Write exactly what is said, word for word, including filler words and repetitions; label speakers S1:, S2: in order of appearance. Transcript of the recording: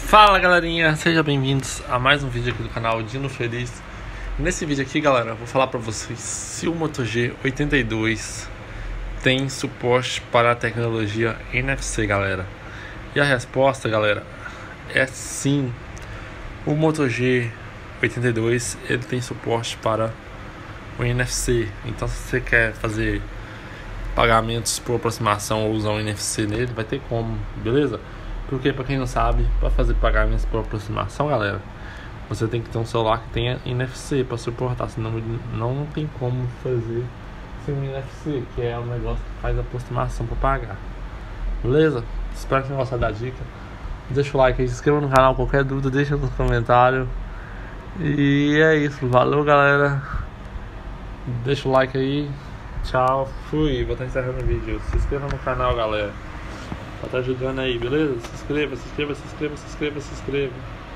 S1: Fala galerinha, sejam bem-vindos a mais um vídeo aqui do canal Dino Feliz. Nesse vídeo aqui, galera, eu vou falar pra vocês se o Moto G oitenta e dois tem suporte para a tecnologia N F C, galera. E a resposta, galera, é sim. O Moto G oitenta e dois ele tem suporte para o N F C. Então, se você quer fazer pagamentos por aproximação ou usar o N F C nele, vai ter como, beleza? Porque, pra quem não sabe, para fazer pagamentos por aproximação, galera, você tem que ter um celular que tenha N F C para suportar, senão não tem como fazer sem o N F C, que é um negócio que faz aproximação para pagar, beleza? Espero que tenham gostado da dica. Deixa o like aí, se inscreva no canal, qualquer dúvida deixa nos comentários. E é isso, valeu galera. Deixa o like aí. Tchau, fui, vou estar encerrando o vídeo. Se inscreva no canal, galera, pra estar ajudando aí, beleza? Se inscreva, se inscreva, se inscreva, se inscreva, se inscreva.